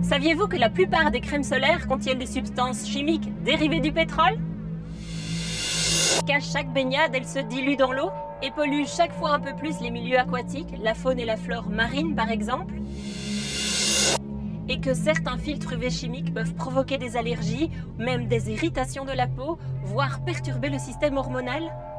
Saviez-vous que la plupart des crèmes solaires contiennent des substances chimiques dérivées du pétrole? Qu'à chaque baignade, elles se diluent dans l'eau et polluent chaque fois un peu plus les milieux aquatiques, la faune et la flore marine par exemple? Et que certains filtres UV chimiques peuvent provoquer des allergies, même des irritations de la peau, voire perturber le système hormonal?